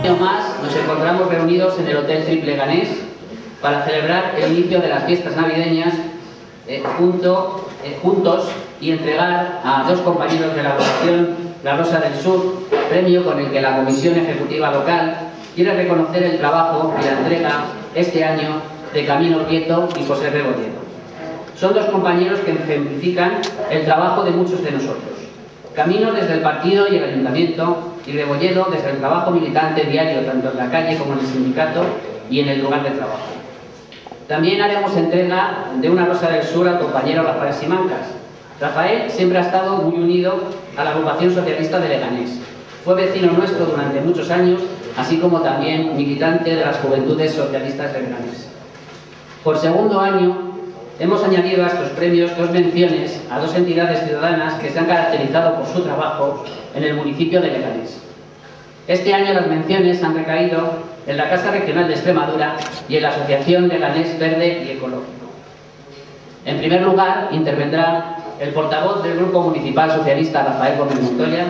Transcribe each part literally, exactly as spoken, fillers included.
año más nos encontramos reunidos en el Hotel Triple Ganés para celebrar el inicio de las fiestas navideñas eh, junto, eh, juntos y entregar a dos compañeros de la agrupación La Rosa del Sur, premio con el que la Comisión Ejecutiva Local quiere reconocer el trabajo y la entrega este año de Camino Prieto y José Rebolledo. Son dos compañeros que ejemplifican el trabajo de muchos de nosotros. Camino desde el partido y el ayuntamiento, y Rebolledo desde el trabajo militante diario tanto en la calle como en el sindicato y en el lugar de trabajo. También haremos entrega de una Rosa del Sur al compañero Rafael Simancas. Rafael siempre ha estado muy unido a la agrupación socialista de Leganés. Fue vecino nuestro durante muchos años, así como también militante de las Juventudes Socialistas de Leganés. Por segundo año, hemos añadido a estos premios dos menciones a dos entidades ciudadanas que se han caracterizado por su trabajo en el municipio de Leganés. Este año las menciones han recaído en la Casa Regional de Extremadura y en la Asociación Leganés Verde y Ecológico. En primer lugar, intervendrá el portavoz del Grupo Municipal Socialista, Rafael Gómez Montoya,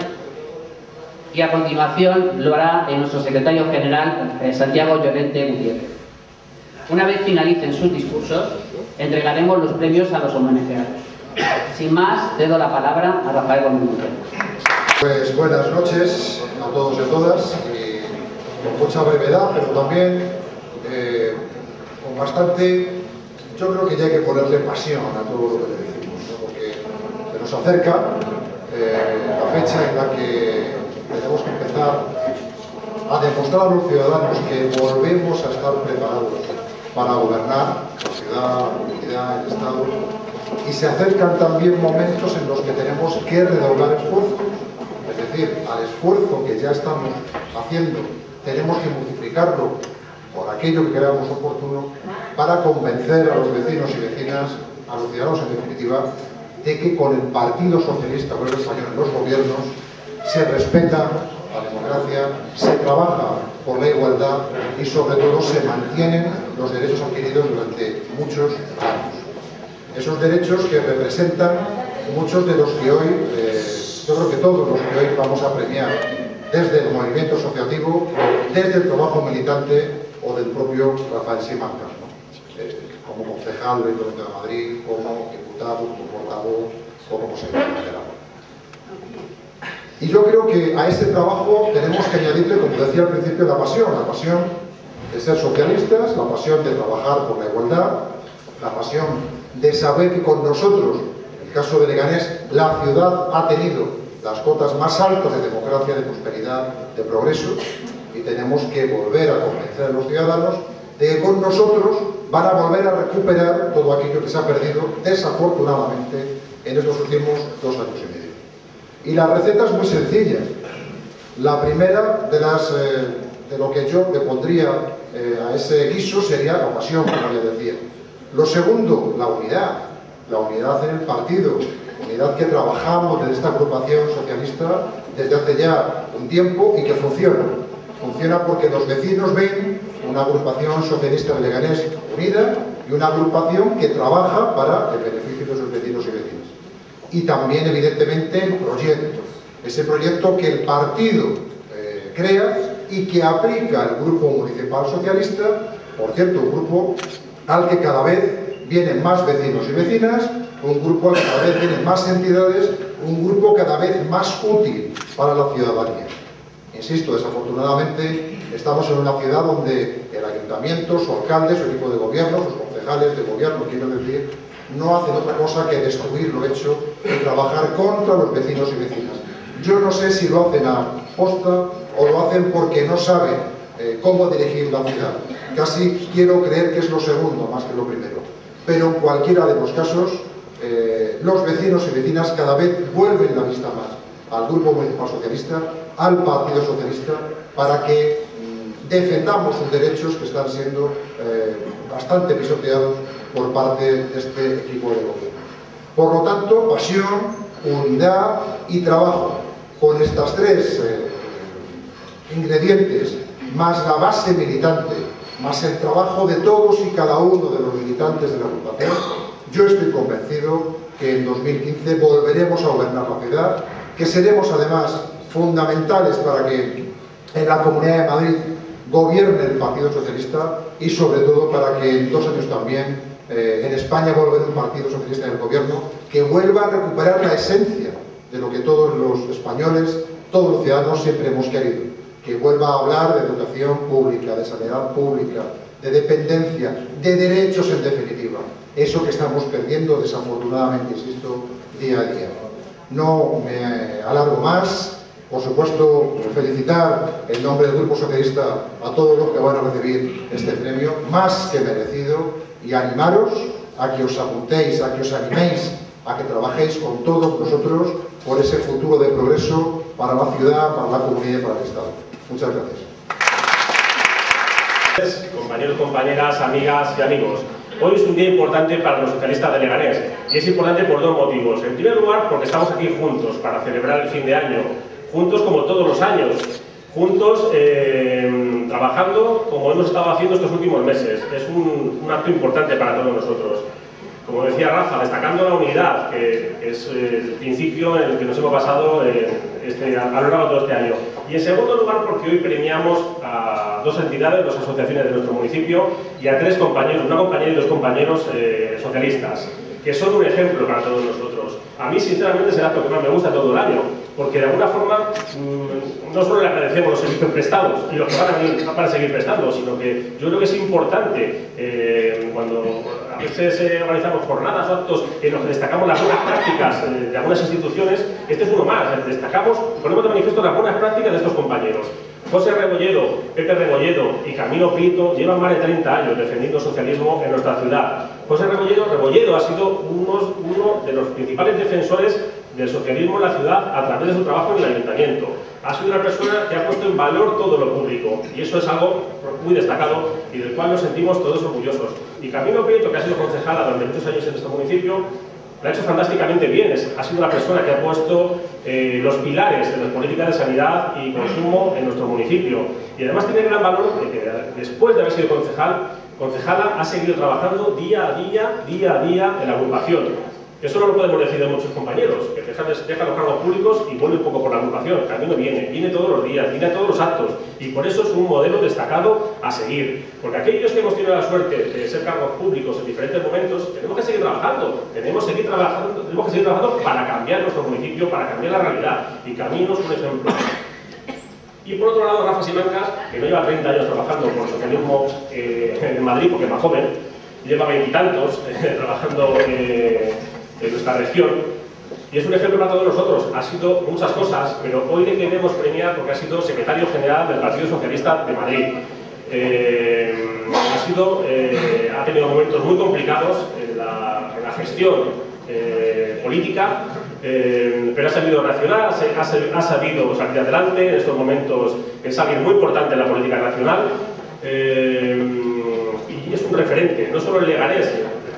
y a continuación lo hará nuestro secretario general, Santiago Llorente Gutiérrez. Una vez finalicen sus discursos, entregaremos los premios a los homenajeados. Sin más, cedo la palabra a Rafael Gómez Montoya. Pues buenas noches a todos y a todas, y con mucha brevedad, pero también eh, con bastante, yo creo que ya hay que ponerle pasión a todo lo que le decimos, ¿no? Porque se nos acerca eh, la fecha en la que tenemos que empezar a demostrar a los ciudadanos que volvemos a estar preparados para gobernar la ciudad, la comunidad, el Estado, y se acercan también momentos en los que tenemos que redoblar esfuerzos. Es decir, al esfuerzo que ya estamos haciendo, tenemos que multiplicarlo por aquello que creamos oportuno para convencer a los vecinos y vecinas, a los ciudadanos en definitiva, de que con el Partido Socialista Obrero Español en los gobiernos se respeta la democracia, se trabaja por la igualdad y sobre todo se mantienen los derechos adquiridos durante muchos años. Esos derechos que representan muchos de los que hoy, eh, yo creo que todos los que hoy vamos a premiar, desde el movimiento asociativo, desde el trabajo militante o del propio Rafael Simancas, ¿no? eh, como concejal del Ayuntamiento de Madrid, como diputado, como portavoz o como secretario general. Y yo creo que a ese trabajo tenemos que añadirle, como decía al principio, la pasión, la pasión de ser socialistas, la pasión de trabajar por la igualdad, la pasión de saber que con nosotros, en el caso de Leganés, la ciudad ha tenido las cotas más altas de democracia, de prosperidad, de progreso, y tenemos que volver a convencer a los ciudadanos de que con nosotros van a volver a recuperar todo aquello que se ha perdido, desafortunadamente, en estos últimos dos años y medio. Y la receta es muy sencilla. La primera de, las, eh, de lo que yo le pondría eh, a ese guiso sería la pasión, como ya decía. Lo segundo, la unidad. La unidad en el partido. Unidad que trabajamos desde esta agrupación socialista desde hace ya un tiempo y que funciona. Funciona porque los vecinos ven una agrupación socialista de Leganés unida y una agrupación que trabaja para el beneficio de sus vecinos y vecinas. Y también, evidentemente, el proyecto. Ese proyecto que el partido eh, crea y que aplica el Grupo Municipal Socialista, por cierto, un grupo al que cada vez vienen más vecinos y vecinas, un grupo al que cada vez vienen más entidades, un grupo cada vez más útil para la ciudadanía. Insisto, desafortunadamente, estamos en una ciudad donde el ayuntamiento, su alcalde, su equipo de gobierno, sus concejales de gobierno, quiero decir, no hacen otra cosa que destruir lo hecho y trabajar contra los vecinos y vecinas. Yo no sé si lo hacen a posta o lo hacen porque no saben eh, cómo dirigir la ciudad. Casi quiero creer que es lo segundo más que lo primero. Pero en cualquiera de los casos, eh, los vecinos y vecinas cada vez vuelven la vista más al Grupo Municipal Socialista, al Partido Socialista, para que mmm, defendamos sus derechos que están siendo eh, bastante pisoteados por parte de este equipo de gobierno. Por lo tanto, pasión, unidad y trabajo. Con estas tres eh, ingredientes, más la base militante, más el trabajo de todos y cada uno de los militantes de la agrupación, yo estoy convencido que en dos mil quince volveremos a gobernar la ciudad, que seremos además fundamentales para que en la Comunidad de Madrid gobierne el Partido Socialista y sobre todo para que en dos años también eh, en España vuelva a haber un Partido Socialista en el gobierno que vuelva a recuperar la esencia de lo que todos los españoles, todos los ciudadanos siempre hemos querido, que vuelva a hablar de educación pública, de sanidad pública, de dependencia, de derechos en definitiva, eso que estamos perdiendo desafortunadamente, insisto, día a día. No me alargo más. Por supuesto, felicitar en nombre del Grupo Socialista a todos los que van a recibir este premio, más que merecido, y animaros a que os apuntéis, a que os animéis, a que trabajéis con todos nosotros por ese futuro de progreso para la ciudad, para la comunidad y para el Estado. Muchas gracias. Compañeros, compañeras, amigas y amigos. Hoy es un día importante para los socialistas de Leganés, y es importante por dos motivos. En primer lugar, porque estamos aquí juntos para celebrar el fin de año, juntos como todos los años, juntos eh, trabajando como hemos estado haciendo estos últimos meses. Es un, un acto importante para todos nosotros. Como decía Rafa, destacando la unidad, que es el principio en el que nos hemos basado eh, este, a lo largo de todo este año. Y en segundo lugar, porque hoy premiamos a dos entidades, dos asociaciones de nuestro municipio y a tres compañeros, una compañera y dos compañeros eh, socialistas, que son un ejemplo para todos nosotros. A mí, sinceramente, es el acto que más me gusta todo el año, porque de alguna forma mmm, no solo le agradecemos los servicios prestados y los que van a, venir, van a seguir prestando, sino que yo creo que es importante eh, cuando a veces eh, organizamos jornadas o actos en los que destacamos las buenas prácticas eh, de algunas instituciones. Este es uno más, destacamos, ponemos de manifiesto las buenas prácticas de estos compañeros. José Rebolledo, Pepe Rebolledo y Camilo Prieto llevan más de treinta años defendiendo el socialismo en nuestra ciudad. José Rebolledo, Rebolledo ha sido unos, uno de los principales defensores del socialismo en la ciudad a través de su trabajo en el ayuntamiento. Ha sido una persona que ha puesto en valor todo lo público, y eso es algo muy destacado y del cual nos sentimos todos orgullosos. Y Camilo Prieto, que ha sido concejala durante muchos años en este municipio, lo ha hecho fantásticamente bien. Ha sido una persona que ha puesto eh, los pilares de las políticas de sanidad y consumo en nuestro municipio. Y además tiene gran valor de que después de haber sido concejal, concejala ha seguido trabajando día a día, día a día en la agrupación. Eso no lo podemos decir de muchos compañeros, que dejan, dejan los cargos públicos y vuelven un poco por la agrupación. Camino viene, viene todos los días, viene a todos los actos, y por eso es un modelo destacado a seguir. Porque aquellos que hemos tenido la suerte de ser cargos públicos en diferentes momentos, tenemos que seguir trabajando, tenemos que seguir trabajando, tenemos que seguir trabajando para cambiar nuestro municipio, para cambiar la realidad, y Camino es un ejemplo. Y por otro lado, Rafa Simancas, que no lleva treinta años trabajando por el socialismo eh, en Madrid, porque es más joven, lleva veintitantos eh, trabajando eh, en nuestra región, y es un ejemplo para todos nosotros. Ha sido muchas cosas, pero hoy le queremos premiar porque ha sido secretario general del Partido Socialista de Madrid. Eh, ha, sido, eh, ha tenido momentos muy complicados en la, en la gestión eh, política, eh, pero ha sabido reaccionar, ha, ha sabido salir adelante. En estos momentos es alguien muy importante en la política nacional, eh, y es un referente, no solo en Leganés,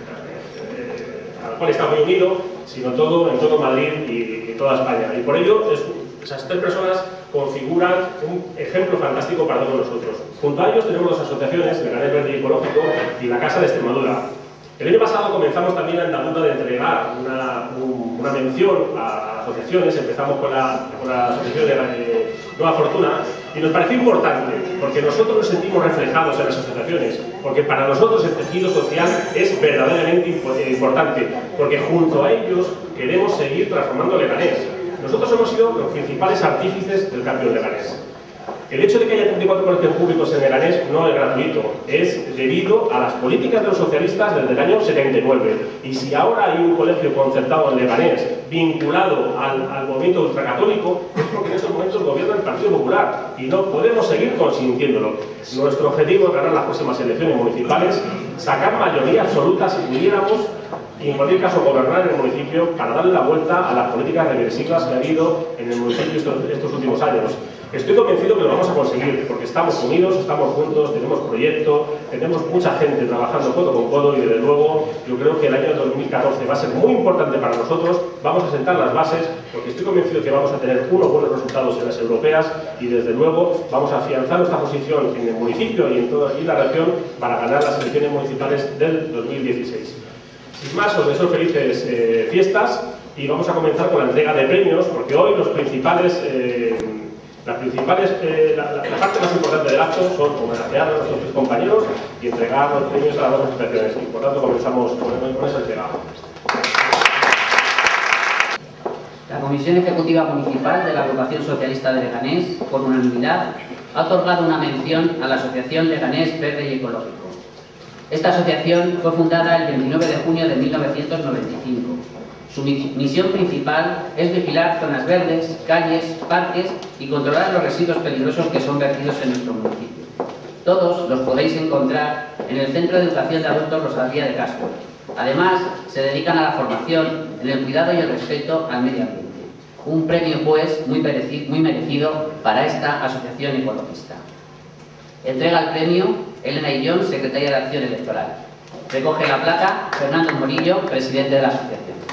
al cual está muy unido, sino todo en todo Madrid y, y toda España. Y por ello, es, esas tres personas configuran un ejemplo fantástico para todos nosotros. Junto a ellos tenemos dos asociaciones, Leganés Verde y Ecológico y la Casa de Extremadura. El año pasado comenzamos también la andadura de entregar una, un, una mención a asociaciones. Empezamos con la, con la asociación de la, eh, Nueva Fortuna, y nos pareció importante, porque nosotros nos sentimos reflejados en las asociaciones, porque para nosotros el tejido social es verdaderamente importante, porque junto a ellos queremos seguir transformando Leganés. Nosotros hemos sido los principales artífices del cambio de Leganés. El hecho de que haya treinta y cuatro colegios públicos en Leganés no es gratuito, es debido a las políticas de los socialistas desde el año setenta y nueve. Y si ahora hay un colegio concertado en Leganés vinculado al, al movimiento ultracatólico, es porque en estos momentos gobierna el Partido Popular y no podemos seguir consintiéndolo. Nuestro objetivo es ganar las próximas elecciones municipales, sacar mayoría absoluta si pudiéramos, y en cualquier caso gobernar el municipio para darle la vuelta a las políticas regresivas que ha habido en el municipio estos, estos últimos años. Estoy convencido que lo vamos a conseguir, porque estamos unidos, estamos juntos, tenemos proyecto, tenemos mucha gente trabajando codo con codo, y desde luego yo creo que el año dos mil catorce va a ser muy importante para nosotros. Vamos a sentar las bases, porque estoy convencido que vamos a tener unos buenos resultados en las europeas, y desde luego vamos a afianzar nuestra posición en el municipio y en toda y la región para ganar las elecciones municipales del dos mil dieciséis. Sin más, os deseo felices eh, fiestas, y vamos a comenzar con la entrega de premios, porque hoy los principales eh, Las principales, eh, la, la, la parte más importante del acto son homenajear a nuestros tres compañeros y entregar los premios a las dos asociaciones. Y por tanto comenzamos con, con esa entrega. La Comisión Ejecutiva Municipal de la Agrupación Socialista de Leganés, por unanimidad, ha otorgado una mención a la Asociación Leganés Verde y Ecológico. Esta asociación fue fundada el veintinueve de junio de mil novecientos noventa y cinco. Su misión principal es vigilar zonas verdes, calles, parques y controlar los residuos peligrosos que son vertidos en nuestro municipio. Todos los podéis encontrar en el Centro de Educación de Adultos Rosalía de Castro. Además, se dedican a la formación en el cuidado y el respeto al medio ambiente. Un premio, pues, muy merecido, muy merecido para esta asociación ecologista. Entrega el premio Elena Illón, secretaria de Acción Electoral. Recoge la placa Fernando Morillo, presidente de la asociación.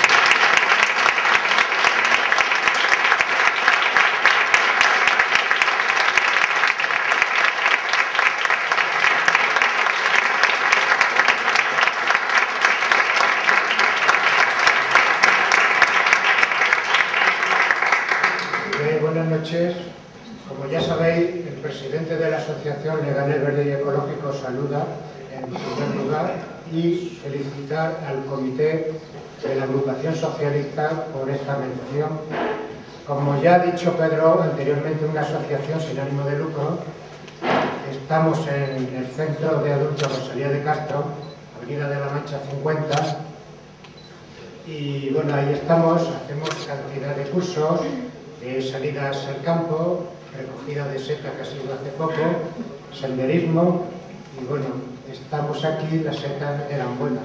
Buenas noches. Como ya sabéis, el presidente de la Asociación Leganés Verde y Ecológico saluda en primer lugar y felicitar al comité de la Agrupación Socialista por esta mención. Como ya ha dicho Pedro anteriormente, una asociación sin ánimo de lucro. Estamos en el Centro de Adultos Rosalía de Castro, Avenida de la Mancha cincuenta, y bueno, ahí estamos, hacemos cantidad de cursos, Eh, salidas al campo, recogida de seta que ha sido hace poco, senderismo, y bueno, estamos aquí, las setas eran buenas.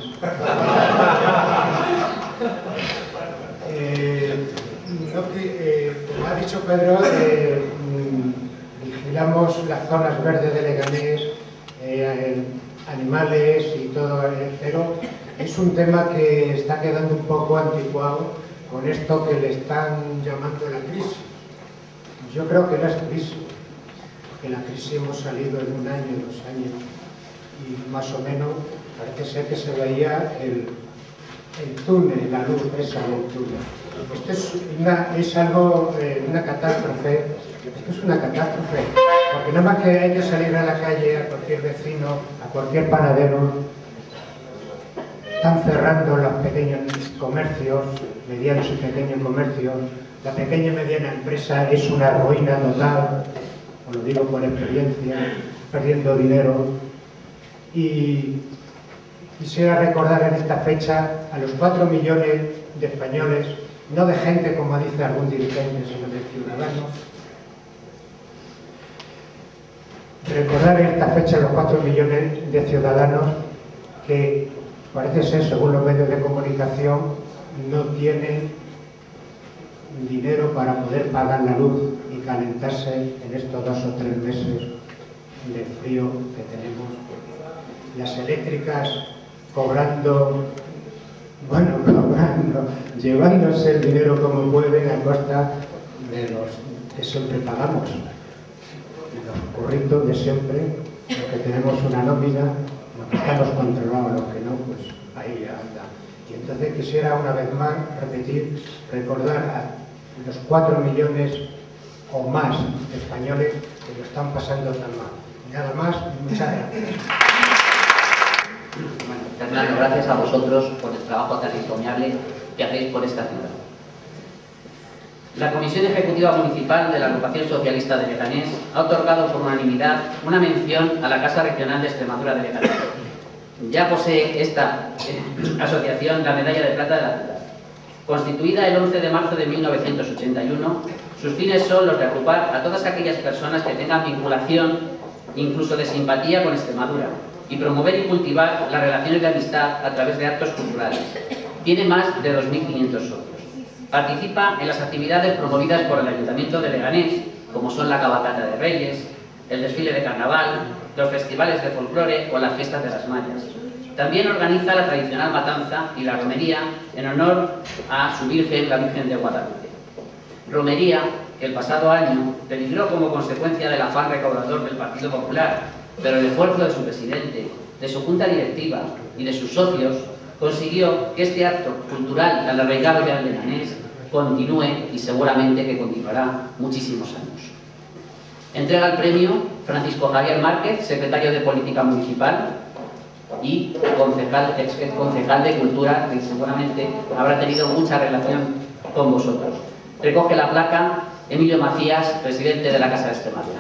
eh, no, eh, como ha dicho Pedro, eh, vigilamos las zonas verdes de Leganés, eh, animales y todo, eh, pero es un tema que está quedando un poco anticuado con esto que le están llamando la crisis. Yo creo que no es crisis, que la crisis hemos salido en un año, dos años, y más o menos parece ser que se veía el, el túnel, la luz esa del túnel. Esto es, una, es algo, eh, una catástrofe, esto es una catástrofe, porque nada más que hay que salir a la calle, a cualquier vecino, a cualquier panadero, están cerrando los pequeños comercios, medianos y pequeños comercios. La pequeña y mediana empresa es una ruina total, os lo digo por experiencia, perdiendo dinero. Y quisiera recordar en esta fecha a los cuatro millones de españoles, no de gente como dice algún dirigente, sino de ciudadanos. Recordar en esta fecha a los cuatro millones de ciudadanos que parece ser, según los medios de comunicación, no tienen dinero para poder pagar la luz y calentarse en estos dos o tres meses de frío que tenemos. Las eléctricas cobrando, bueno, cobrando, llevándose el dinero como pueden a costa de los que siempre pagamos. Los curritos de siempre, los que tenemos una nómina, los que estamos controlados, los que no, pues ahí anda. Y entonces quisiera una vez más repetir, recordar a los cuatro millones o más de españoles que lo están pasando tan mal. Nada más, muchas gracias. Bueno, Fernando, gracias a vosotros por el trabajo tan encomiable que hacéis por esta ciudad. La Comisión Ejecutiva Municipal de la Agrupación Socialista de Leganés ha otorgado por unanimidad una mención a la Casa Regional de Extremadura de Leganés. Ya posee esta eh, asociación la medalla de plata de la ciudad. Constituida el once de marzo de mil novecientos ochenta y uno, sus fines son los de agrupar a todas aquellas personas que tengan vinculación, incluso de simpatía, con Extremadura, y promover y cultivar las relaciones de amistad a través de actos culturales. Tiene más de dos mil quinientos socios. Participa en las actividades promovidas por el Ayuntamiento de Leganés, como son la cabalgata de Reyes, el desfile de carnaval, los festivales de folclore o las fiestas de las Mayas. También organiza la tradicional matanza y la romería en honor a su Virgen, la Virgen de Guadalupe. Romería que el pasado año peligró como consecuencia del afán recaudador del Partido Popular, pero el esfuerzo de su presidente, de su junta directiva y de sus socios consiguió que este acto cultural tan arraigado ya en Leganés continúe y seguramente que continuará muchísimos años. Entrega el premio Francisco Javier Márquez, secretario de Política Municipal y concejal, ex concejal de Cultura, que seguramente habrá tenido mucha relación con vosotros. Recoge la placa Emilio Macías, presidente de la Casa de Extremadura.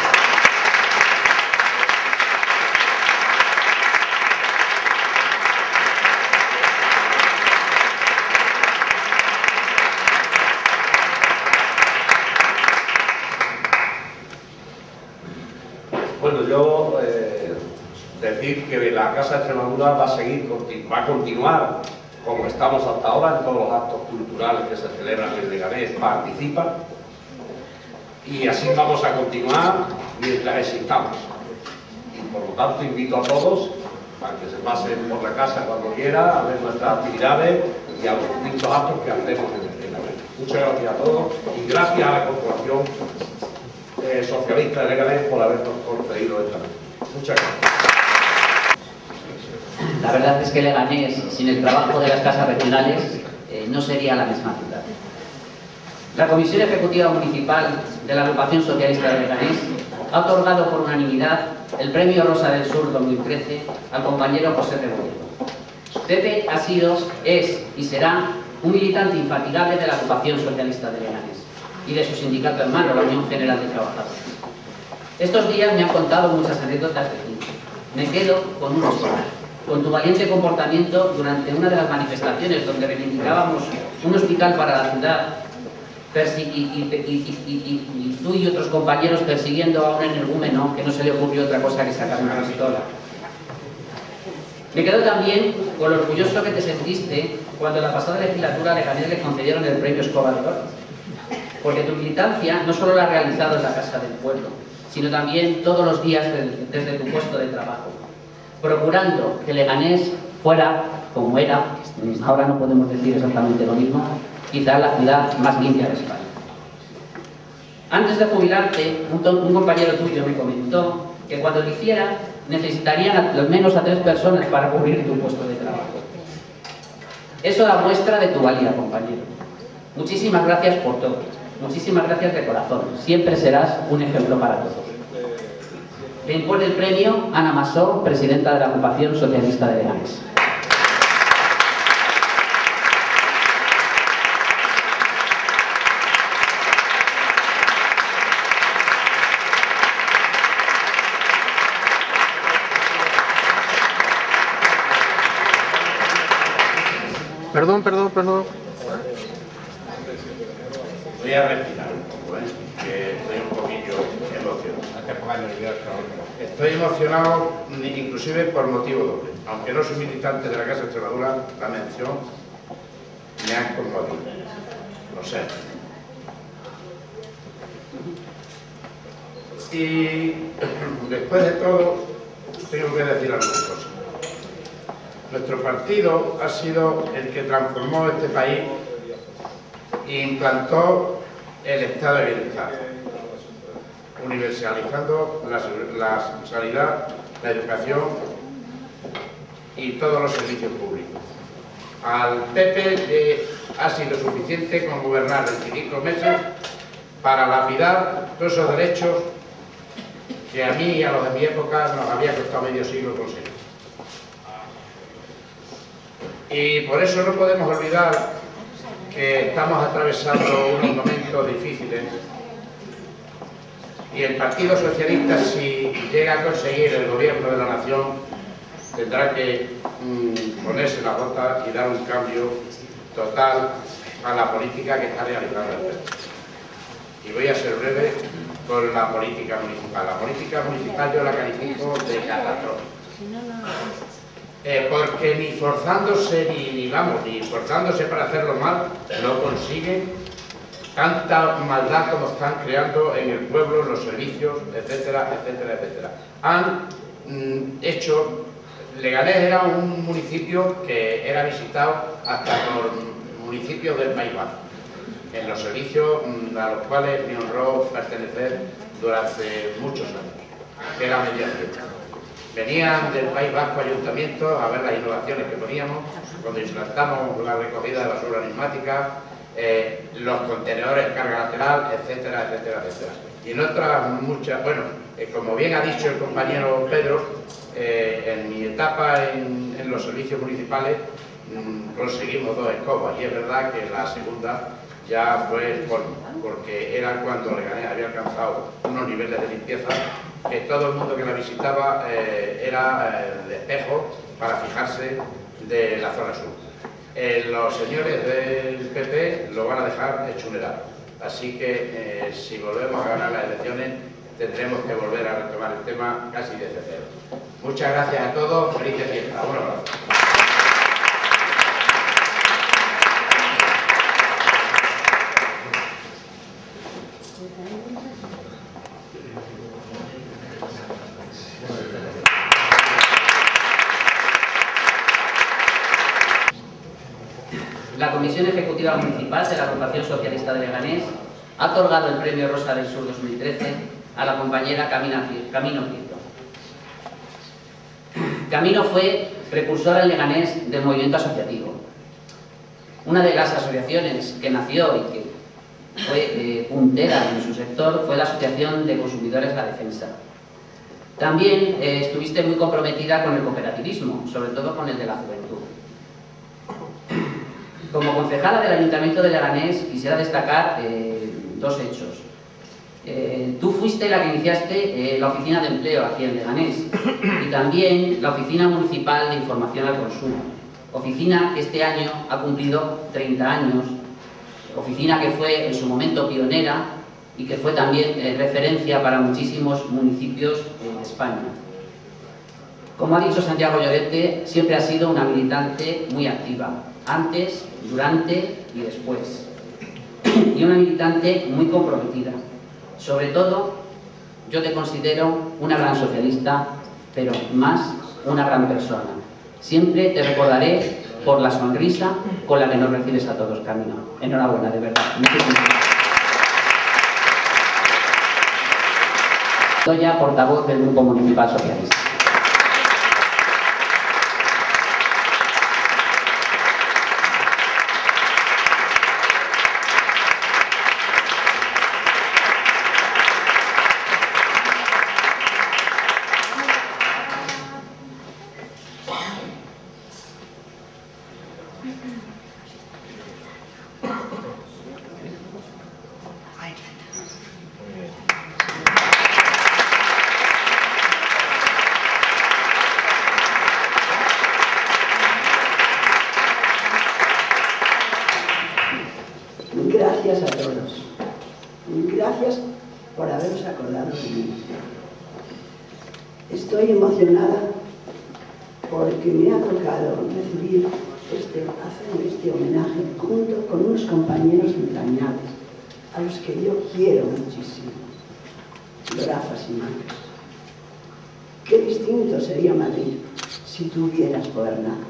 Bueno, yo eh, decir que la Casa de Extremadura va a seguir, va a continuar como estamos hasta ahora en todos los actos culturales que se celebran en Leganés, participa, y así vamos a continuar mientras existamos. Y por lo tanto invito a todos a que se pasen por la casa cuando quiera a ver nuestras actividades y a los distintos actos que hacemos en Leganés. Muchas gracias a todos y gracias a la Corporación Eh, socialista de Leganés por habernos concedido esta vez. Muchas gracias. La verdad es que Leganés, sin el trabajo de las casas regionales, eh, no sería la misma ciudad. La Comisión Ejecutiva Municipal de la Agrupación Socialista de Leganés ha otorgado por unanimidad el Premio Rosa del Sur dos mil trece al compañero José Rebolledo. Pepe ha sido, es y será un militante infatigable de la Agrupación Socialista de Leganés y de su sindicato hermano, la Unión General de Trabajadores. Estos días me han contado muchas anécdotas de ti. Me quedo con una sola, con tu valiente comportamiento durante una de las manifestaciones donde reivindicábamos un hospital para la ciudad y, y, y, y, y, y tú y otros compañeros persiguiendo a un energúmeno que no se le ocurrió otra cosa que sacar una pistola. Me quedo también con lo orgulloso que te sentiste cuando en la pasada legislatura a Leganés le concedieron el premio Escobar de Oro. Porque tu militancia no solo la has realizado en la Casa del Pueblo, sino también todos los días desde tu puesto de trabajo, procurando que Leganés fuera como era, ahora no podemos decir exactamente lo mismo, quizás la ciudad más limpia de España. Antes de jubilarte, un, un compañero tuyo me comentó que cuando lo hiciera necesitarían al menos a tres personas para cubrir tu puesto de trabajo. Eso da muestra de tu valía, compañero. Muchísimas gracias por todo. Muchísimas gracias de corazón. Siempre serás un ejemplo para todos. Le impone el premio Ana Masó, presidenta de la Agrupación Socialista de Leganés. Perdón, perdón, perdón. Voy a respirar un poco, ¿eh? Que estoy un poquillo emocionado. Estoy emocionado inclusive por motivo doble. Aunque no soy militante de la Casa de Extremadura, la mención me ha conmovido. Lo sé. Y después de todo, tengo que decir algunas cosas. Nuestro partido ha sido el que transformó este país e implantó el estado de bienestar, universalizando la, la sanidad, la educación y todos los servicios públicos. Al P P le ha sido suficiente con gobernar veinticinco meses para lapidar todos esos derechos que a mí y a los de mi época nos había costado medio siglo conseguir. Y por eso no podemos olvidar que estamos atravesando unos momentos difíciles y el Partido Socialista, si llega a conseguir el gobierno de la nación, tendrá que mmm, ponerse la bota y dar un cambio total a la política que está realizando el P P. Y voy a ser breve con la política municipal. La política municipal yo la califico de catastrófica. Eh, porque ni forzándose, ni, ni vamos, ni forzándose para hacerlo mal, no consiguen tanta maldad como están creando en el pueblo, los servicios, etcétera, etcétera, etcétera. Han mm, hecho, Leganés era un municipio que era visitado hasta por municipios del País Vasco, en los servicios mm, a los cuales me honró pertenecer durante muchos años, que era media ciencia. Venían del País Vasco ayuntamientos a ver las innovaciones que poníamos, cuando implantamos la recogida de basura neumática, eh, los contenedores carga lateral, etcétera, etcétera, etcétera. y en otras muchas, bueno, eh, como bien ha dicho el compañero Pedro, eh, en mi etapa en, en los servicios municipales mmm, conseguimos dos escobas, y es verdad que la segunda ya fue el colmo, porque era cuando Leganés había alcanzado unos niveles de limpieza que todo el mundo que la visitaba eh, era eh, el espejo para fijarse de la zona sur. Eh, los señores del P P lo van a dejar hechunerar, así que eh, si volvemos a ganar las elecciones tendremos que volver a retomar el tema casi desde cero. Muchas gracias a todos, felices fiestas, un abrazo. La Comisión Ejecutiva Municipal de la Agrupación Socialista de Leganés ha otorgado el Premio Rosa del Sur dos mil trece a la compañera Camino Prieto. Camino fue precursora en Leganés del movimiento asociativo. Una de las asociaciones que nació y que fue eh, puntera en su sector fue la Asociación de Consumidores La Defensa. También eh, estuviste muy comprometida con el cooperativismo, sobre todo con el de la juventud. Como concejala del Ayuntamiento de Leganés quisiera destacar eh, dos hechos. Eh, tú fuiste la que iniciaste eh, la oficina de empleo aquí en Leganés y también la oficina municipal de información al consumo, oficina que este año ha cumplido treinta años, oficina que fue en su momento pionera y que fue también eh, referencia para muchísimos municipios de España. Como ha dicho Santiago Llorente, siempre ha sido una militante muy activa, antes, durante y después, y una militante muy comprometida. Sobre todo, yo te considero una gran socialista, pero más una gran persona. Siempre te recordaré por la sonrisa con la que nos recibes a todos, Camino. Enhorabuena, de verdad. Muchísimas gracias. Soy ya portavoz del Grupo Municipal Socialista. Gracias a todos. Gracias por haberos acordado de mí. Estoy emocionada porque me ha tocado recibir este, hacer este homenaje junto con unos compañeros entrañables a los que yo quiero muchísimo, Razas y Marcos. Qué distinto sería Madrid si tú hubieras gobernado.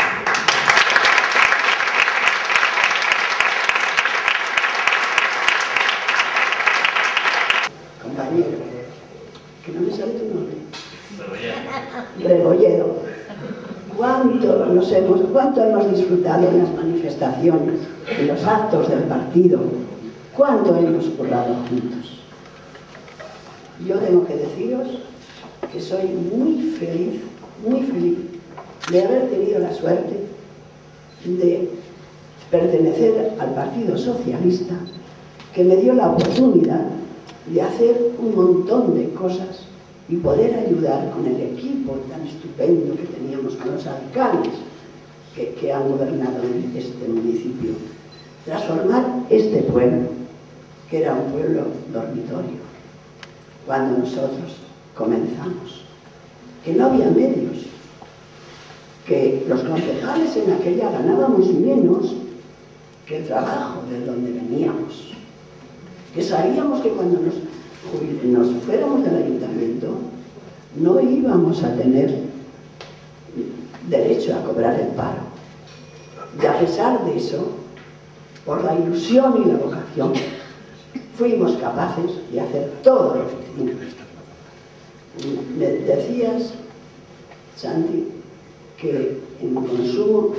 Compañero, que no me sale tu nombre. Rebolledo. ¿Cuánto, nos hemos, ¿Cuánto hemos disfrutado en las manifestaciones, en los actos del partido? ¿Cuánto hemos currado juntos? Yo tengo que deciros que soy muy feliz, muy feliz de haber tenido la suerte de pertenecer al Partido Socialista, que me dio la oportunidad de hacer un montón de cosas y poder ayudar con el equipo tan estupendo que teníamos con los alcaldes que, que han gobernado en este municipio. Transformar este pueblo, que era un pueblo dormitorio, cuando nosotros comenzamos, que no había medios, que los concejales en aquella ganábamos menos que el trabajo de donde veníamos, que sabíamos que cuando nos, nos fuéramos del ayuntamiento no íbamos a tener derecho a cobrar el paro. Y a pesar de eso, por la ilusión y la vocación, fuimos capaces de hacer todo lo que teníamos. Me decías, Santi, que en consumo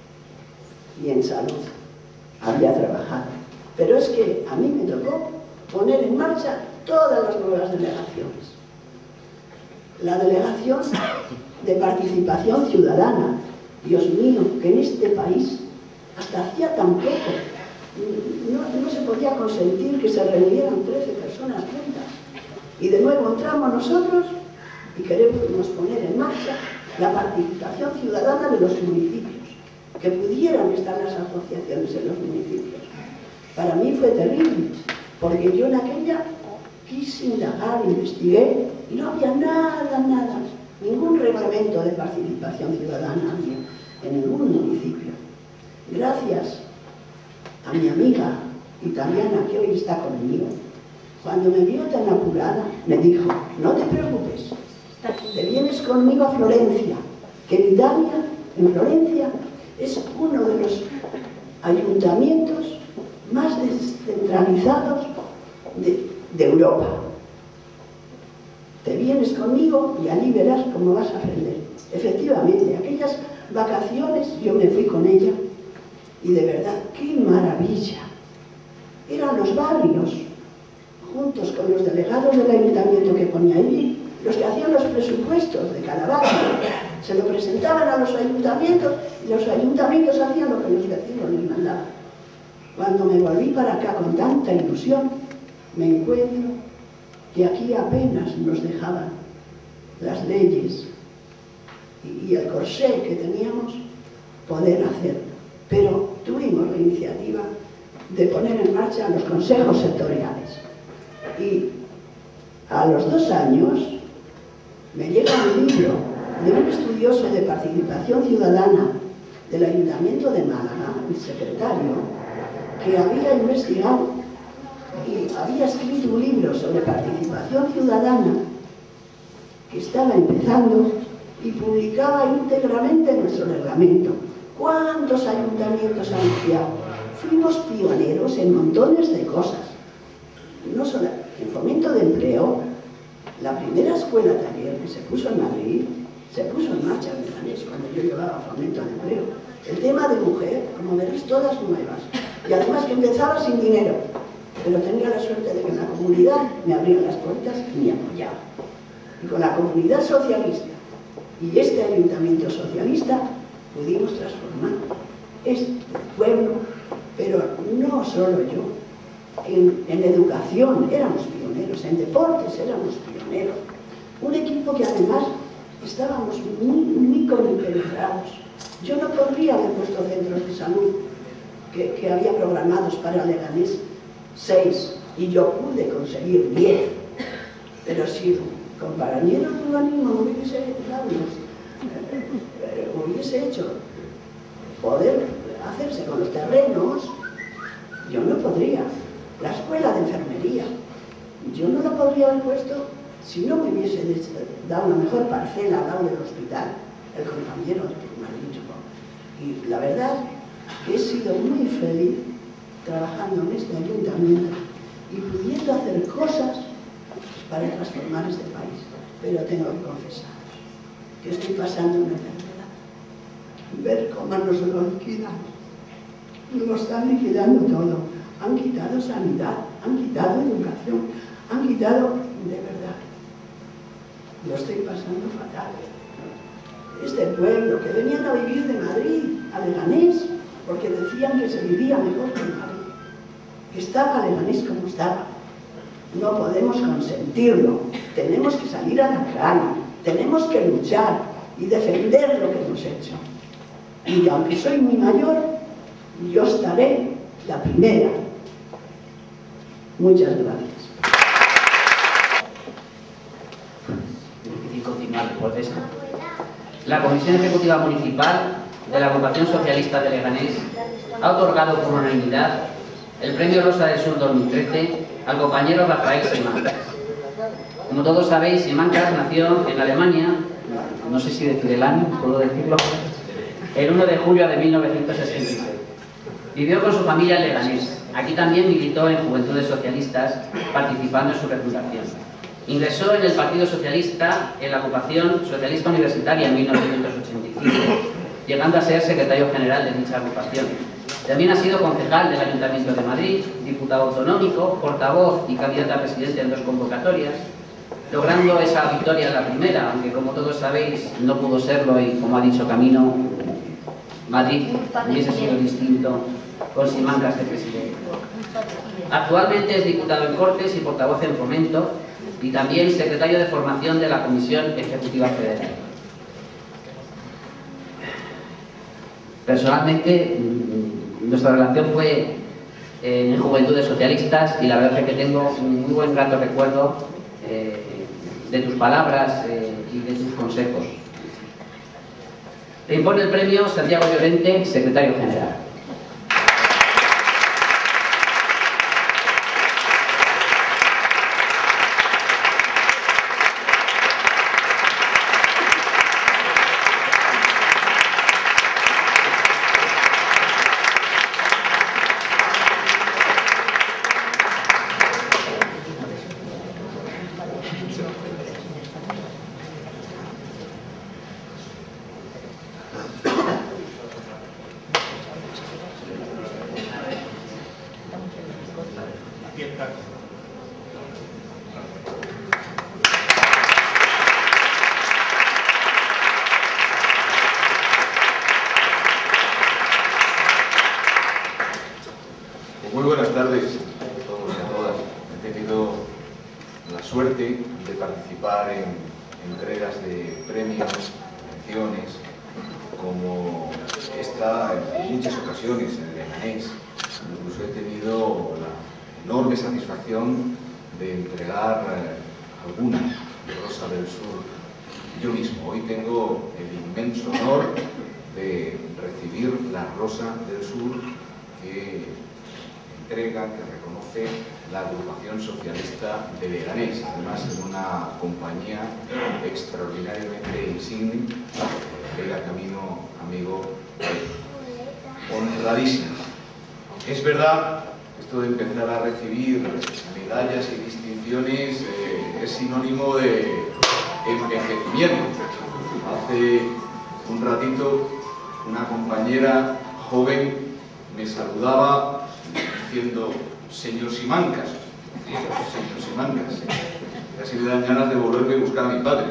y en salud había trabajado. Pero es que a mí me tocó poner en marcha todas las nuevas delegaciones. La delegación de participación ciudadana, Dios mío, que en este país hasta hacía tan poco no, no se podía consentir que se reunieran trece personas juntas. Y de nuevo entramos nosotros y queremos poner en marcha la participación ciudadana de los municipios, que pudieran estar las asociaciones en los municipios. Para mí fue terrible, porque yo en aquella quise indagar, investigué, y no había nada, nada, ningún reglamento de participación ciudadana en ningún municipio. Gracias a mi amiga italiana que hoy está conmigo, cuando me vio tan apurada, me dijo: no te preocupes, te vienes conmigo a Florencia, que en Italia, en Florencia, es uno de los ayuntamientos más descentralizados de, de Europa. Te vienes conmigo y allí verás cómo vas a aprender. Efectivamente, aquellas vacaciones yo me fui con ella y de verdad, qué maravilla. Eran los barrios, juntos con los delegados del ayuntamiento que ponía allí, los que hacían los presupuestos de cada barrio. Se lo presentaban a los ayuntamientos y los ayuntamientos hacían lo que los vecinos les mandaban. Cuando me volví para acá con tanta ilusión, me encuentro que aquí apenas nos dejaban las leyes y, y el corsé que teníamos poder hacer. Pero tuvimos la iniciativa de poner en marcha los consejos sectoriales. Y a los dos años me llega un libro de un estudioso de participación ciudadana del Ayuntamiento de Málaga, el secretario, que había investigado y había escrito un libro sobre participación ciudadana que estaba empezando y publicaba íntegramente nuestro reglamento. ¿Cuántos ayuntamientos han iniciado? Fuimos pioneros en montones de cosas. No solo en fomento de empleo, la primera escuela taller que se puso en Madrid, se puso en marcha en Leganés cuando yo llevaba fomento de empleo. El tema de mujer, como veréis, todas nuevas. Y además que empezaba sin dinero, pero tenía la suerte de que la comunidad me abría las puertas y me apoyaba. Y con la comunidad socialista y este ayuntamiento socialista pudimos transformar este pueblo, pero no solo yo. En, en educación éramos pioneros, en deportes éramos pioneros. Un equipo que además estábamos muy, muy compenetrados. Yo no podría haber puesto centros de salud que, que había programados para Leganés seis y yo pude conseguir diez. Pero si el compañero de urbanismo no hubiese dado eh, hubiese hecho poder hacerse con los terrenos, yo no podría. La escuela de enfermería, yo no la podría haber puesto si no me hubiese dado una mejor parcela al lado del hospital, el compañero Madrid. Y la verdad que he sido muy feliz trabajando en este ayuntamiento y pudiendo hacer cosas para transformar este país. Pero tengo que confesar que estoy pasando una enfermedad. Ver cómo nos lo liquidan. Nos lo están liquidando todo. Han quitado sanidad, han quitado educación, han quitado, de verdad, lo estoy pasando fatal. Este pueblo que venían a vivir de Madrid a Leganés, porque decían que se vivía mejor que en Madrid, que estaba Leganés como estaba. No podemos consentirlo, tenemos que salir a la calle, tenemos que luchar y defender lo que hemos hecho. Y aunque soy muy mayor, yo estaré la primera. Muchas gracias. Difícil continuar después de esto. La Comisión Ejecutiva Municipal de la Agrupación Socialista de Leganés ha otorgado por unanimidad el Premio Rosa del Sur dos mil trece al compañero Rafael Simancas. Como todos sabéis, Simancas nació en Alemania, no sé si decir el año, puedo decirlo, el uno de julio de mil novecientos sesenta y seis. Vivió con su familia en Leganés. Aquí también militó en Juventudes Socialistas, participando en su reclutación. Ingresó en el Partido Socialista en la agrupación socialista universitaria en mil novecientos ochenta y cinco, llegando a ser secretario general de dicha agrupación. También ha sido concejal del Ayuntamiento de Madrid, diputado autonómico, portavoz y candidata a presidente en dos convocatorias, logrando esa victoria en la primera, aunque como todos sabéis no pudo serlo y, como ha dicho Camino, Madrid hubiese sido distinto con Simancas de presidente. Actualmente es diputado en Cortes y portavoz en Fomento y también secretario de formación de la Comisión Ejecutiva Federal. Personalmente, nuestra relación fue en Juventudes Socialistas y la verdad es que tengo un muy buen grato recuerdo eh, de tus palabras eh, y de tus consejos. Te impone el premio Santiago Llorente, secretario general. Muy buenas tardes a todos y a todas. He tenido la suerte de participar en entregas de premios, menciones, como esta en muchas ocasiones en Leganés. Incluso he tenido la enorme satisfacción de entregar eh, alguna de Rosa del Sur yo mismo. Hoy tengo el inmenso honor de recibir la Rosa del Sur que entrega, que reconoce la agrupación socialista de Leganés, además en una compañía extraordinariamente insigne, Vega Camino, amigo, honradísimo. Es verdad, esto de empezar a recibir medallas y distinciones eh, es sinónimo de envejecimiento. Hace un ratito una compañera joven me saludaba diciendo señor Simancas, señor Simancas, casi me dan ganas de volverme a buscar a mi padre.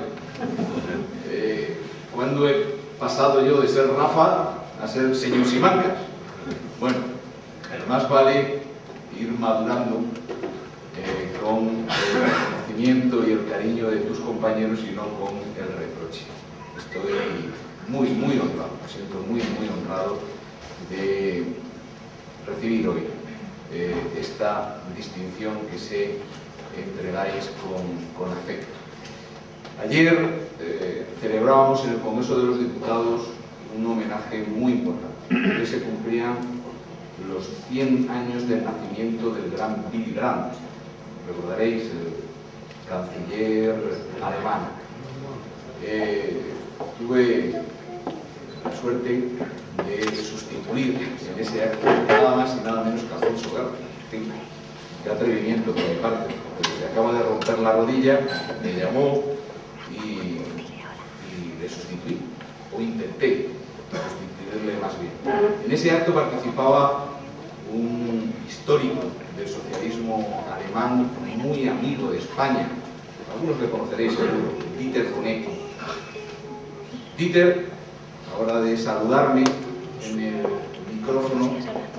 Eh, ¿Cuándo he pasado yo de ser Rafa a ser señor Simancas? Bueno, más vale ir madurando eh, con el reconocimiento y el cariño de tus compañeros y no con el reproche. Estoy muy, muy honrado, me siento muy, muy honrado de recibir hoy eh, esta distinción que sé entregáis con, con afecto. Ayer eh, celebrábamos en el Congreso de los Diputados un homenaje muy importante, que se cumplían los cien años del nacimiento del gran Willy Brandt. Recordaréis, el canciller alemán. Eh, tuve la suerte de sustituir en ese acto nada más y nada menos que Alfonso Guerra. En fin, qué atrevimiento por mi parte, porque se acaba de romper la rodilla, me llamó y, y le sustituí, o intenté sustituirle más bien. En ese acto participaba un histórico del socialismo alemán, muy amigo de España, algunos le conoceréis seguro, Dieter Honecker. Dieter, a la hora de saludarme en el micrófono,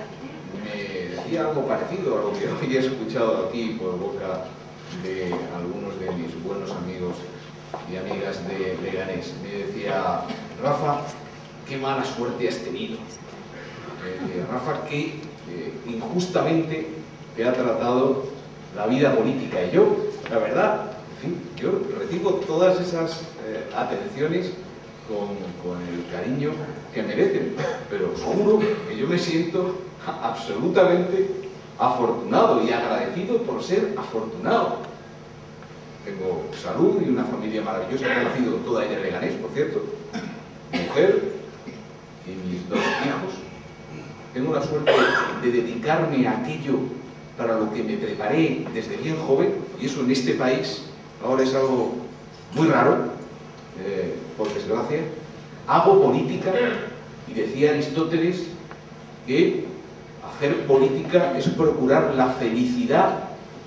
me decía algo parecido a lo que hoy he escuchado aquí por boca de algunos de mis buenos amigos y amigas de Leganés. Me decía, Rafa, qué mala suerte has tenido. Eh, Rafa, qué eh, injustamente te ha tratado la vida política. Y yo, la verdad, en fin, yo recibo todas esas eh, atenciones con, con el cariño que merecen, pero seguro que yo me siento absolutamente afortunado y agradecido por ser afortunado. Tengo salud y una familia maravillosa, que ha nacido toda ella en Leganés, por cierto, mujer y mis dos hijos. Tengo la suerte de dedicarme a aquello para lo que me preparé desde bien joven, y eso en este país ahora es algo muy raro, eh, por desgracia. Hago política, y decía Aristóteles que hacer política es procurar la felicidad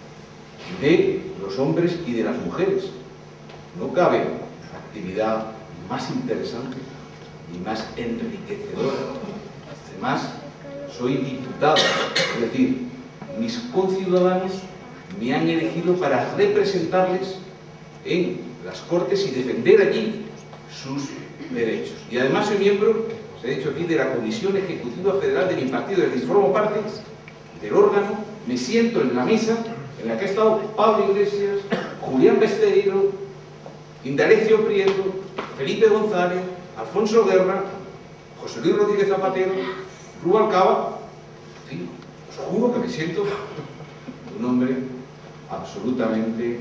de los hombres y de las mujeres. No cabe actividad más interesante y más enriquecedora. Además, soy diputado, es decir, mis conciudadanos me han elegido para representarles en las Cortes y defender allí sus derechos. Y además soy miembro, se ha dicho aquí, de la Comisión Ejecutiva Federal de mi partido, es decir, formo parte del órgano, me siento en la mesa en la que ha estado Pablo Iglesias, Julián Besteiro, Indalecio Prieto, Felipe González, Alfonso Guerra, José Luis Rodríguez Zapatero, Rubalcaba. En fin, os juro que me siento un hombre absolutamente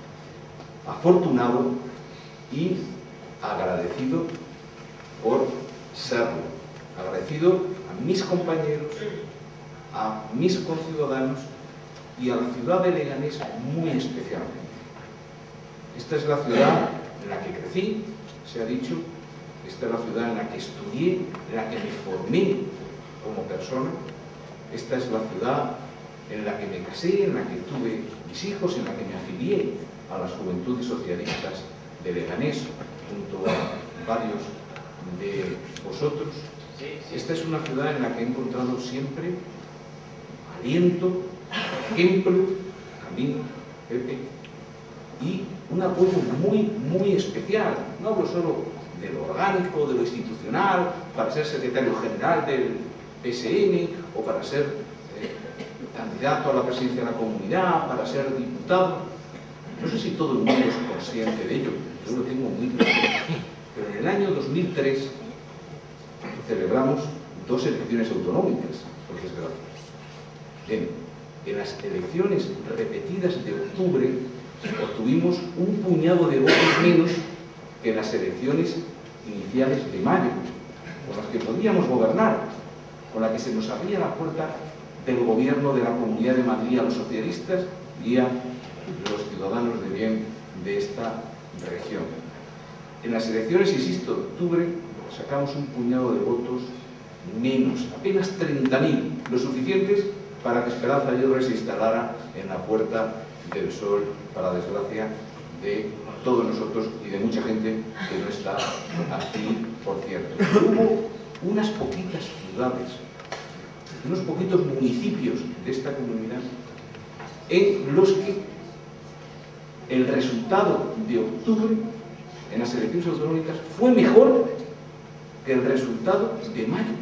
afortunado y agradecido por serlo. Agradecido a mis compañeros, a mis conciudadanos y a la ciudad de Leganés muy especialmente. Esta es la ciudad en la que crecí, se ha dicho, esta es la ciudad en la que estudié, en la que me formé como persona, esta es la ciudad en la que me casé, en la que tuve mis hijos, en la que me afilié a las Juventudes Socialistas de Leganés, junto a varios de vosotros. Esta es una ciudad en la que he encontrado siempre aliento, ejemplo, a mí, Pepe, y un apoyo muy, muy especial. No hablo solo de lo orgánico, de lo institucional, para ser secretario general del P S N o para ser eh, candidato a la presidencia de la comunidad, para ser diputado. No sé si todo el mundo es consciente de ello, yo lo tengo muy claro. Pero en el año dos mil tres celebramos dos elecciones autonómicas, por desgracia. Bien, en las elecciones repetidas de octubre obtuvimos un puñado de votos menos que en las elecciones iniciales de mayo, con las que podíamos gobernar, con las que se nos abría la puerta del gobierno de la Comunidad de Madrid a los socialistas y a los ciudadanos de bien de esta región. En las elecciones, insisto, de octubre, sacamos un puñado de votos menos, apenas treinta mil, lo suficientes para que Esperanza Aguirre se instalara en la Puerta del Sol, para desgracia de todos nosotros y de mucha gente que no está aquí, por cierto. Pero hubo unas poquitas ciudades, unos poquitos municipios de esta comunidad en los que el resultado de octubre en las elecciones autonómicas fue mejor que el resultado de mayo.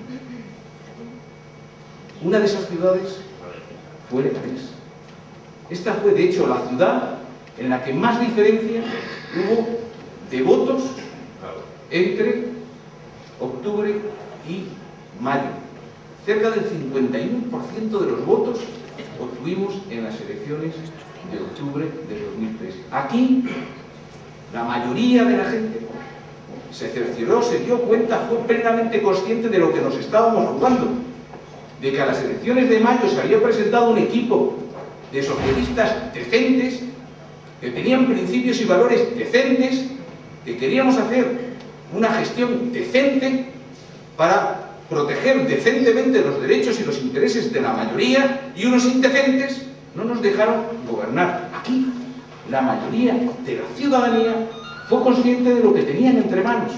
Una de esas ciudades fue Leganés. Esta fue, de hecho, la ciudad en la que más diferencia hubo de votos entre octubre y mayo. Cerca del cincuenta y uno por ciento de los votos obtuvimos en las elecciones de octubre de dos mil tres. Aquí, la mayoría de la gente se cercioró, se dio cuenta, fue plenamente consciente de lo que nos estábamos jugando, de que a las elecciones de mayo se había presentado un equipo de socialistas decentes, que tenían principios y valores decentes, que queríamos hacer una gestión decente para proteger decentemente los derechos y los intereses de la mayoría, y unos indecentes no nos dejaron gobernar. Aquí, la mayoría de la ciudadanía fue consciente de lo que tenían entre manos.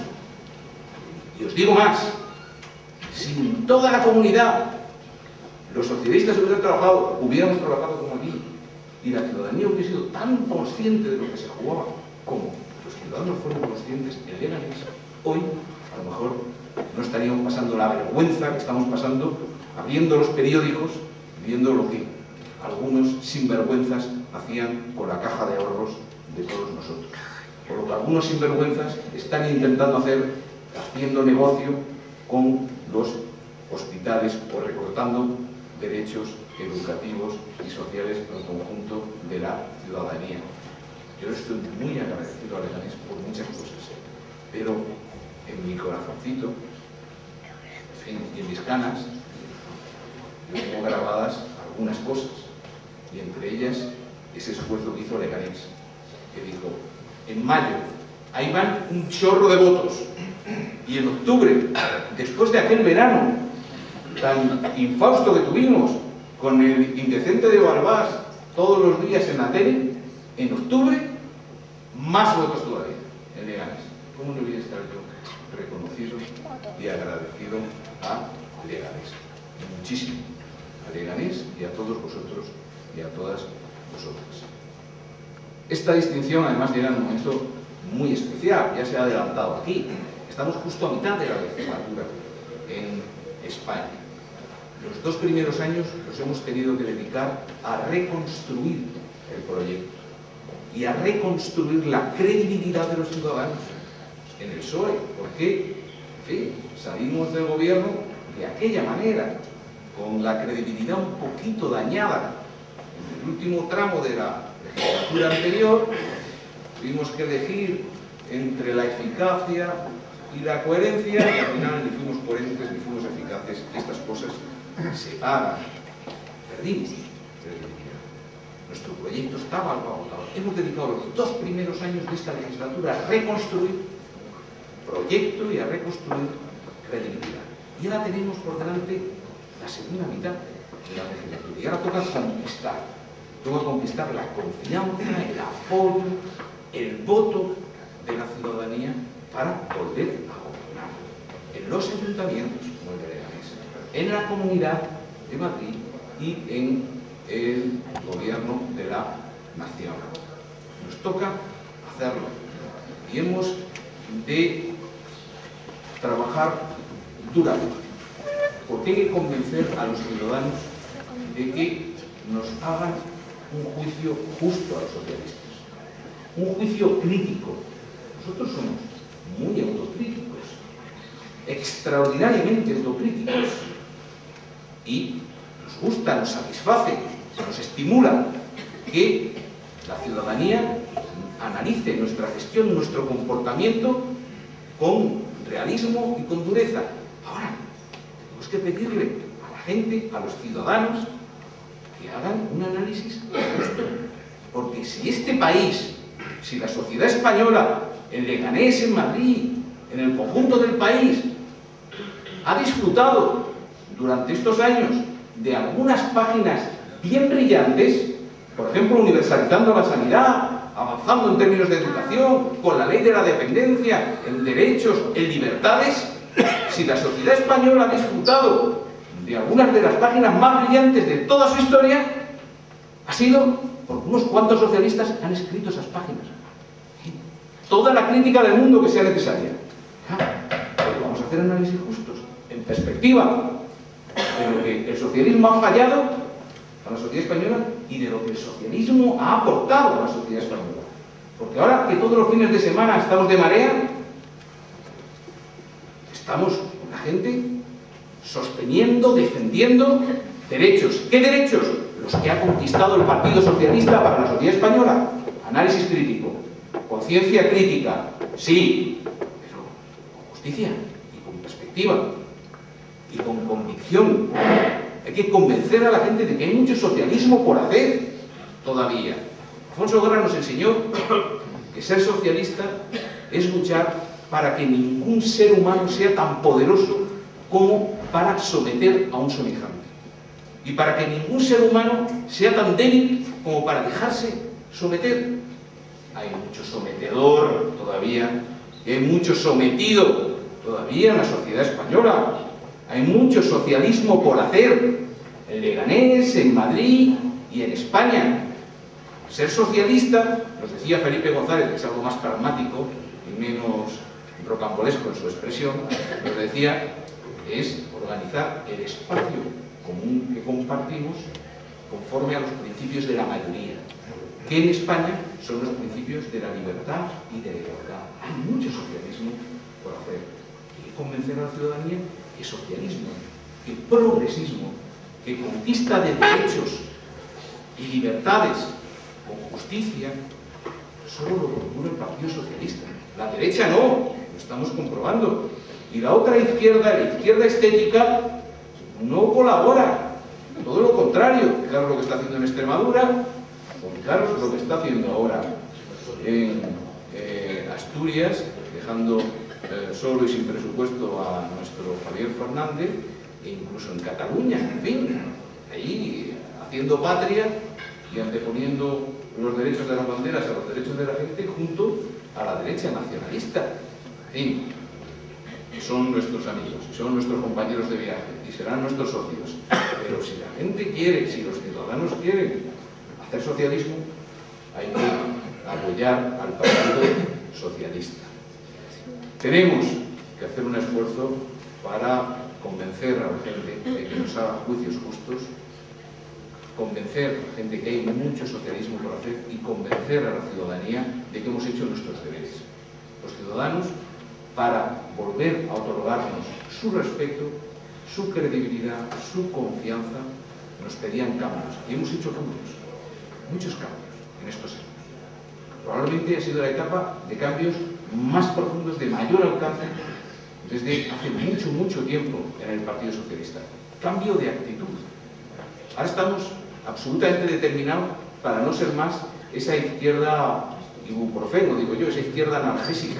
Y os digo más, si en toda la comunidad los socialistas hubieran trabajado, hubiéramos trabajado como aquí, y la ciudadanía hubiera sido tan consciente de lo que se jugaba como los ciudadanos fueron conscientes en Leganés, hoy a lo mejor no estaríamos pasando la vergüenza que estamos pasando abriendo los periódicos, viendo lo que algunos sinvergüenzas hacían con la caja de ahorros de todos nosotros. Por lo que algunos sinvergüenzas están intentando hacer, haciendo negocio con los hospitales o recortando derechos educativos y sociales al conjunto de la ciudadanía. Yo estoy muy agradecido a Leganés por muchas cosas, pero en mi corazoncito, en fin, y en mis canas, yo tengo grabadas algunas cosas, y entre ellas ese esfuerzo que hizo Leganés, que dijo, en mayo, ahí van un chorro de votos, y en octubre, después de aquel verano tan infausto que tuvimos con el indecente de Balbás todos los días en la tele, en octubre, más votos todavía en Leganés. ¿Cómo no voy a estar yo reconocido y agradecido a Leganés? Muchísimo. A Leganés y a todos vosotros y a todas vosotras. Esta distinción además llega en un momento muy especial, ya se ha adelantado aquí. Estamos justo a mitad de la legislatura en España. Los dos primeros años los hemos tenido que dedicar a reconstruir el proyecto y a reconstruir la credibilidad de los ciudadanos en el P S O E, porque, en fin, salimos del gobierno de aquella manera, con la credibilidad un poquito dañada. En el último tramo de la legislatura anterior tuvimos que elegir entre la eficacia y la coherencia y al final ni fuimos coherentes ni fuimos eficaces. Estas cosas se pagan. Perdimos credibilidad. Nuestro proyecto estaba agotado. Hemos dedicado los dos primeros años de esta legislatura a reconstruir proyecto y a reconstruir credibilidad. Y ahora tenemos por delante la segunda mitad de la legislatura. Y ahora toca conquistar. Toca conquistar la confianza, el apoyo, el voto de la ciudadanía para volver a gobernar. En los ayuntamientos, como el de Leganés, en la Comunidad de Madrid y en el gobierno de la nación. Nos toca hacerlo. Y hemos de trabajar duramente. Porque hay que convencer a los ciudadanos de que nos hagan un juicio justo a los socialistas, un juicio crítico. Nosotros somos muy autocríticos, extraordinariamente autocríticos, y nos gusta, nos satisface, nos estimula que la ciudadanía analice nuestra gestión, nuestro comportamiento con realismo y con dureza. Ahora, tenemos que pedirle a la gente, a los ciudadanos, que hagan un análisis justo, porque si este país, si la sociedad española, en Leganés, en Madrid, en el conjunto del país, ha disfrutado durante estos años de algunas páginas bien brillantes, por ejemplo, universalizando la sanidad, avanzando en términos de educación, con la ley de la dependencia, en derechos, en libertades, si la sociedad española ha disfrutado de algunas de las páginas más brillantes de toda su historia, ha sido porque unos cuantos socialistas han escrito esas páginas. Toda la crítica del mundo que sea necesaria. Pero vamos a hacer análisis justos, en perspectiva de lo que el socialismo ha fallado a la sociedad española y de lo que el socialismo ha aportado a la sociedad española. Porque ahora que todos los fines de semana estamos de marea, estamos con la gente sosteniendo, defendiendo derechos. ¿Qué derechos? Los que ha conquistado el Partido Socialista para la sociedad española. Análisis crítico, conciencia crítica, sí, pero con justicia y con perspectiva y con convicción. Hay que convencer a la gente de que hay mucho socialismo por hacer todavía. Alfonso Guerra nos enseñó que ser socialista es luchar para que ningún ser humano sea tan poderoso como para someter a un semejante. Y para que ningún ser humano sea tan débil como para dejarse someter. Hay mucho sometedor todavía, y hay mucho sometido todavía en la sociedad española. Hay mucho socialismo por hacer en Leganés, en Madrid y en España. Ser socialista, nos decía Felipe González, que es algo más pragmático y menos rocambolesco en su expresión, nos decía, es organizar el espacio común que compartimos conforme a los principios de la mayoría, que en España son los principios de la libertad y de la igualdad. Hay mucho socialismo por hacer. Hay que convencer a la ciudadanía que socialismo, que progresismo, que conquista de derechos y libertades con justicia, solo lo procura el Partido Socialista. La derecha no, lo estamos comprobando. Y la otra izquierda, la izquierda estética, no colabora. Todo lo contrario. Fijaros lo que está haciendo en Extremadura, o fijaros lo que está haciendo ahora en eh, Asturias, dejando eh, solo y sin presupuesto a nuestro Javier Fernández, e incluso en Cataluña, en fin, ahí haciendo patria y anteponiendo los derechos de las banderas a los derechos de la gente junto a la derecha nacionalista. En fin, son nuestros amigos, son nuestros compañeros de viaje y serán nuestros socios. Pero si la gente quiere, si los ciudadanos quieren hacer socialismo, hay que apoyar al Partido Socialista. Tenemos que hacer un esfuerzo para convencer a la gente de que nos haga juicios justos, convencer a la gente que hay mucho socialismo por hacer y convencer a la ciudadanía de que hemos hecho nuestros deberes. Los ciudadanos, para volver a otorgarnos su respeto, su credibilidad, su confianza, nos pedían cambios. Y hemos hecho cambios, muchos cambios en estos años. Probablemente ha sido la etapa de cambios más profundos, de mayor alcance, desde hace mucho, mucho tiempo en el Partido Socialista. Cambio de actitud. Ahora estamos absolutamente determinados para no ser más esa izquierda ibuprofeno, digo yo, esa izquierda analgésica,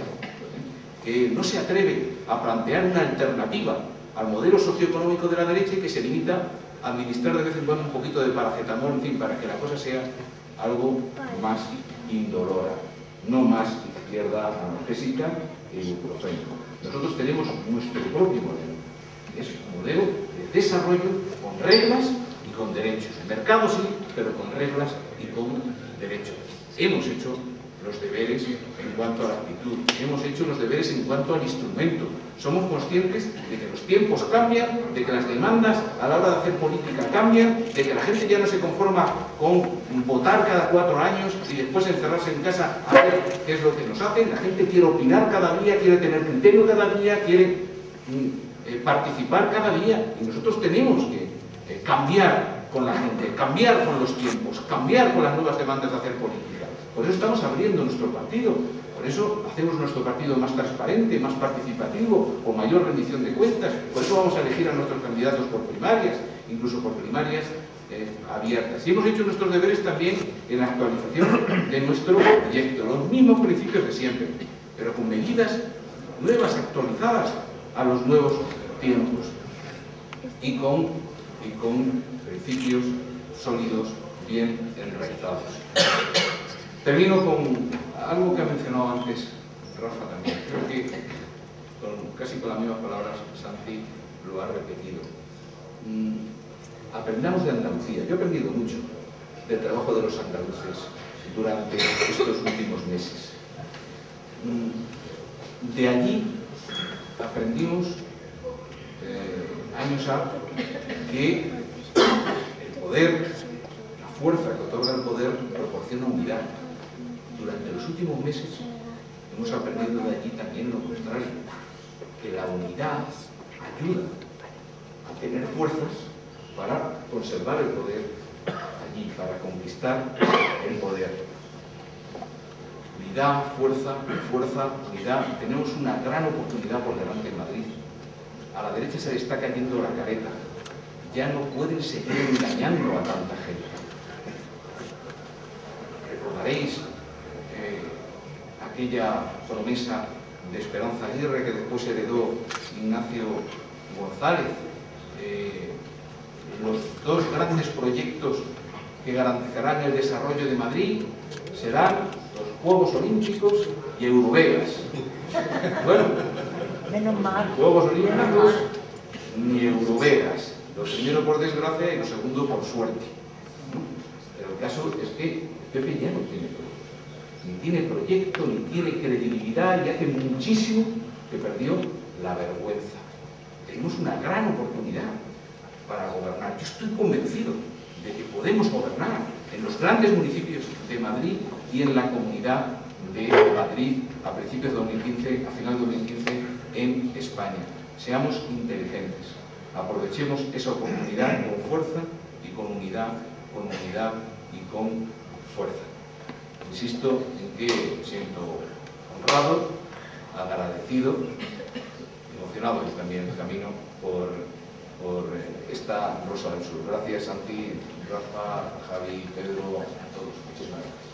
que no se atreve a plantear una alternativa al modelo socioeconómico de la derecha y que se limita a administrar de vez en cuando un poquito de paracetamol, en fin, para que la cosa sea algo más indolora, no más izquierda analgésica e ibuprofeno. Nosotros tenemos nuestro propio modelo, es un modelo de desarrollo con reglas y con derechos. Mercado sí, pero con reglas y con derechos. Hemos hecho los deberes en cuanto a la actitud, hemos hecho los deberes en cuanto al instrumento. Somos conscientes de que los tiempos cambian, de que las demandas a la hora de hacer política cambian, de que la gente ya no se conforma con votar cada cuatro años y después encerrarse en casa a ver qué es lo que nos hacen. La gente quiere opinar cada día, quiere tener criterio cada día, quiere mm, eh, participar cada día, y nosotros tenemos que eh, cambiar con la gente, cambiar con los tiempos, cambiar con las nuevas demandas de hacer política. Por eso estamos abriendo nuestro partido, por eso hacemos nuestro partido más transparente, más participativo, con mayor rendición de cuentas, por eso vamos a elegir a nuestros candidatos por primarias, incluso por primarias eh, abiertas. Y hemos hecho nuestros deberes también en la actualización de nuestro proyecto, los mismos principios de siempre, pero con medidas nuevas, actualizadas a los nuevos tiempos y con, y con principios sólidos, bien enraizados. Termino con algo que ha mencionado antes Rafa también. Creo que con, casi con las mismas palabras Santi lo ha repetido. Mm, aprendamos de Andalucía. Yo he aprendido mucho del trabajo de los andaluces durante estos últimos meses. Mm, de allí aprendimos eh, años a que el poder, la fuerza que otorga el poder, proporciona unidad. Durante los últimos meses hemos aprendido de allí también lo contrario, que la unidad ayuda a tener fuerzas para conservar el poder allí, para conquistar el poder. Unidad, fuerza, fuerza, unidad. Tenemos una gran oportunidad por delante en Madrid. A la derecha se le está cayendo la careta. Ya no pueden seguir engañando a tanta gente. Recordaréis aquella promesa de Esperanza Aguirre que después heredó Ignacio González, eh, los dos grandes proyectos que garantizarán el desarrollo de Madrid serán los Juegos Olímpicos y Eurovegas. Bueno, menos mal. Juegos Olímpicos ni Eurovegas, lo primero por desgracia y lo segundo por suerte. Pero el caso es que Pepe ya no tiene proyecto. Ni tiene proyecto, ni tiene credibilidad, y hace muchísimo que perdió la vergüenza. Tenemos una gran oportunidad para gobernar. Yo estoy convencido de que podemos gobernar en los grandes municipios de Madrid y en la Comunidad de Madrid a principios de dos mil quince, a final de dos mil quince en España. Seamos inteligentes, aprovechemos esa oportunidad con fuerza y con unidad, con unidad y con fuerza. Insisto en que me siento honrado, agradecido, emocionado y también camino por, por esta Rosa del Sur. Gracias, Santi, Rafa, Javi, Pedro, a todos. Muchísimas gracias.